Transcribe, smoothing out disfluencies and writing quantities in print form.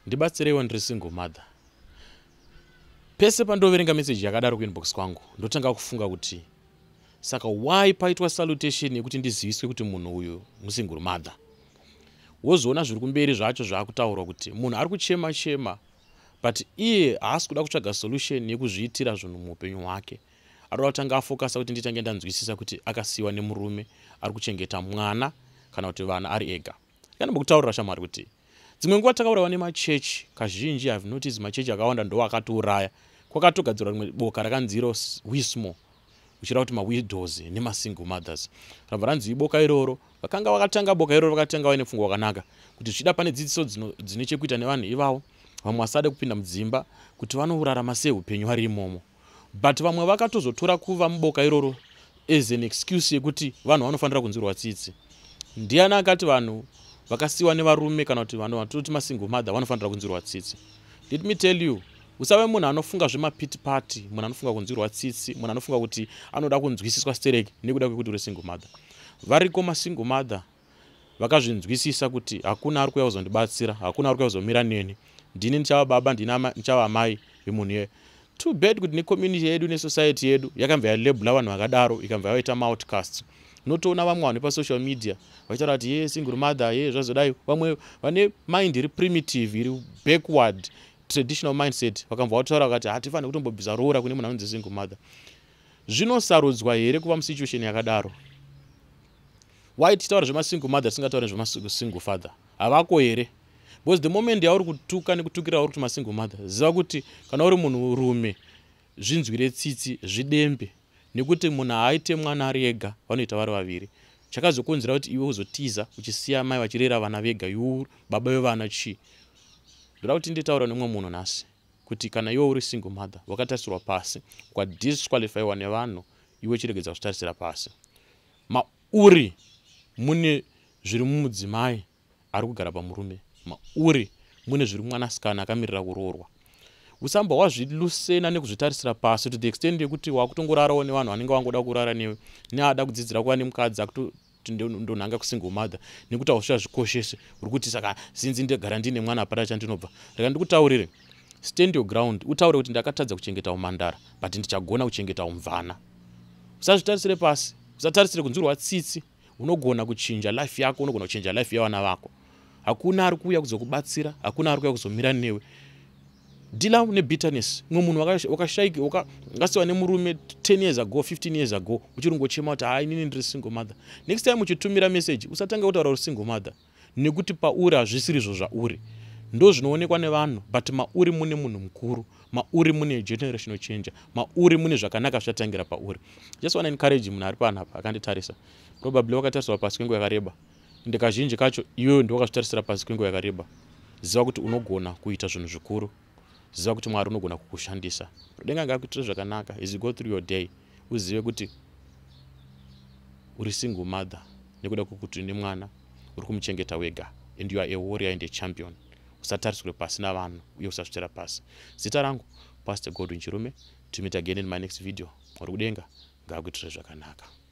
Ndibatsirei ndiri single mother. Pese pandoverenga message yakadaro kuinbox kwangu, ndotanga kufunga kuti saka why paitwa salutation yekuti ndiziviswe kuti munhu uyu musingle mother. Wozoona zviri kumberi zvacho zvakutaurwa kuti munhu ari kuchema chema, but iye haasi kuda kutsvaga solution yekuzviitira zvinhu muupenyu hwake. Ari kutanga afokasa kuti nditange ndanzwisisa kuti akasiyiwa nemurume ari kuchengeta mwana kana kuti vana ari ega. Kana mukutaurira shamwari kuti dzimwe nguva takaurawa nemachechi kazhinji have noticed machechi akawanda ndo akatouraya. Kwakatogadzirwa rimwe boka rakanzi wismo uchira kuti mawidows nemasingle mothers. Rabva ranzi iboka iroro vakanga vakatanga boka iroro vakatanga vaine pfungwa wakanaka kuti zvichida pane dzidziso dzine chekuita nevanhu ivavo vamwe vasade kupinda mudzimba kuti vanorarama sei upenyu vari imomo. But vamwe vakatozotora kuva muboka iroro as an excuse yekuti vanhu vanofanira kunzwirwa tsitsi. Ndiani akati vanhu vakasiyiwa nevarume kana kuti vanhu vatoti masingle mother vanofanira kunzwirwa tsitsi? Let me tell you, usave munhu anofunga zvemapiti party, munhu anofunga kunzwirwa tsitsi, munhu anofunga kuti anoda kunzwisiswa stereki nekuda kwekuti uri single mother. Variko masingle mother vakazvinzwisisa kuti hakuna ari kuuya kuzondibatsira, hakuna ari kuuya kuzomira neni, ndini ndichava baba, ndichava mai vemunhu iye. Too bad kuti necommunity yedu nesociety yedu yakabva yalabhula vanhu vakadaro ikabva yaita maoutcasts. Notoona vamwe vanhu pasocial media vachitaura kuti ye single mother ye zvazodai, vamwe vane mind iri primitive iri backward traditional mindset vakamva vataura kuti hatifaniri kutombobvisa roora kune munhu anonzi single mother. Zvinosarudzwa here kuva musituation yakadaro? Why titaura zvemasingle mother tisingataure zvemasingle father? Havako here? Because the moment yauri kutuka nekutukira uri kuti masingle mother, ziva kuti kana uri munhu rume zvinzwire tsitsi zvidembe nekuti munhu haaite mwana ari ega, vanoita vari vaviri. Chakazokonzera kuti iwe uzotiza uchisiya mai vachirera vana vega, iwe baba vevana chi. Ndoda kuti nditaura nemumwe munhu nhasi kuti kana iwe uri single mother wakatarisirwa pasi ukadisqualifyiwa nevanhu, iwe chiregedza kuzvitarisira pasi. Mauri mune zviri mumudzimai ari kugara pamurume, mauri mune zviri mwanasikana akamirira kuroorwa. Usamba wazvilusena nekuzvitarisira pasi to the extent yekuti wakutongorarawo nevanhu vanenge vangoda kurara newe, neada kudzidzira kuva nemukadzi akuti ndonhanga kusingle mother nekuti hausvika zvikoshese uri kuti saka sinzi ndegara ndine mwana hapana chandinobva. Reka ndikutaurire, stand your ground, utaure kuti ndakatadza kuchengeta umhandara but ndichagona kuchengeta umvana. Usazvitarisire pasi, usatarisire kunzwirwa tsitsi. Unogona kuchinja life yako, unogona kuchinja life yavana vako. Hakuna ari kuuya kuzokubatsira, hakuna ari kuuya kuzomira newe. Deal nebitterness. Mumwe munhu wakashayika wakasiyiwa nemurume 10 years ago, 15 years ago, uchiri kungochema kuti hai inini ndiri single mother. Next time uchitumira message usatanga kutaura uri single mother nekuti pauri hazvisiri izvo zvauri. Ndo zvinoonekwa nevanhu, but mauri mune munhu mukuru, mauri mune generational changer, mauri mune zvakanaka zvichatangira pauri. Just want to encourage munhu ari panapa akanditarisa. Probably wakatariswa pasi kwenguva yakareba. Ende kazhinji kacho iwe ndiwe wakazvitarisira pasi kwenguva yakareba. Ziva kuti unogona kuita zvinhu zvikuru. Ziva kuti Mwari unogona kukushandisa. Rudenga ngakuitire zvakanaka as you go through your day. Uzive kuti uri single mother nekuda kwokuti une mwana uri kumuchengeta wega, and you are a warrior and a champion. Usatariswe pasi navanhu uye usazvitira pasi. Zita rangu Pastor Godwin Chirume. To meet again in my next video. Rudenga ngakuitire zvakanaka.